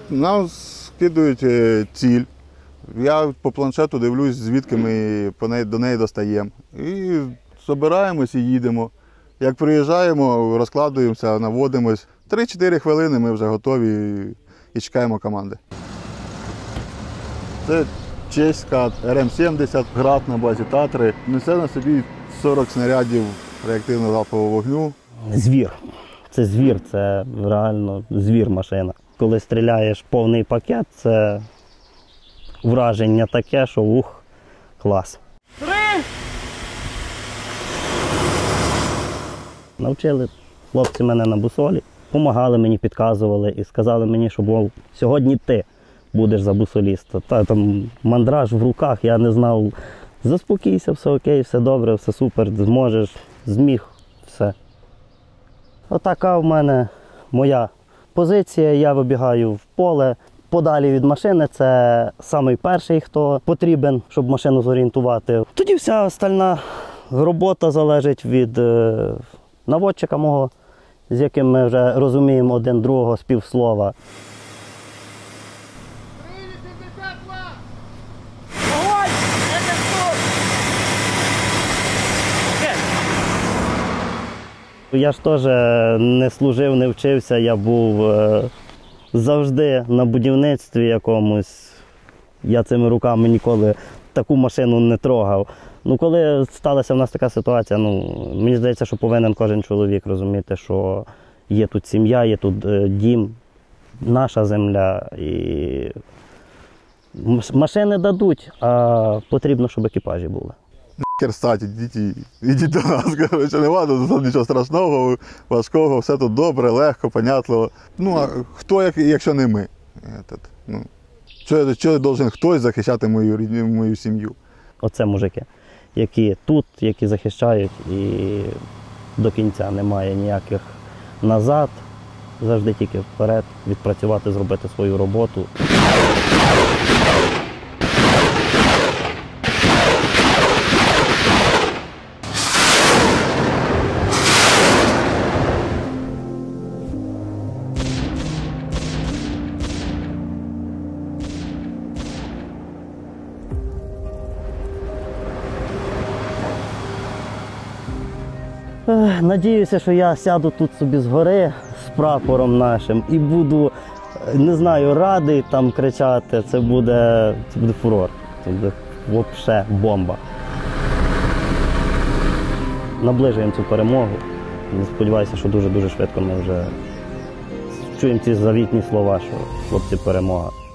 Нам скидують ціль. Я по планшету дивлюсь, звідки ми до неї достаємо. І збираємось і їдемо. Як приїжджаємо, розкладуємося, наводимось. 3-4 хвилини ми вже готові і чекаємо команди. Це чеська РМ-70, град на базі Татри. Несе на собі 40 снарядів реактивного залпового вогню. Звір. Це звір, це реально звір машина. Коли стріляєш повний пакет, це враження таке, що клас. 3! Навчили хлопці мене на бусолі, допомагали мені, підказували і сказали мені, що сьогодні ти будеш за бусоліста. Там мандраж в руках, я не знав, заспокійся, все окей, все добре, все супер, зможеш, зміг, все. Отака в мене моя позиція, я вибігаю в поле. Подалі від машини – це самий перший, хто потрібен, щоб машину зорієнтувати. Тоді вся остальна робота залежить від наводчика мого, з яким ми вже розуміємо один другого з півслова. Я ж теж не служив, не вчився, я був завжди на будівництві якомусь. Я цими руками ніколи таку машину не трогав. Коли сталася в нас така ситуація, мені здається, що повинен кожен чоловік розуміти, що є тут сім'я, є тут дім, наша земля. І машини дадуть, а потрібно, щоб екіпажі були. Стать, ідіть до нас, нема тут нічого страшного, важкого, все тут добре, легко, понятливо. А хто, якщо не ми? Чого должен хтось захищати мою сім'ю? Оце мужики, які тут, які захищають, і до кінця немає ніяких назад, завжди тільки вперед, відпрацювати, зробити свою роботу. Надіюся, що я сяду тут собі згори з прапором нашим і буду, не знаю, радий там кричати. Це буде фурор, це буде взагалі бомба. Наближуємо цю перемогу. Сподіваюся, що дуже-дуже швидко ми вже чуємо ці завітні слова, що хлопці, перемога.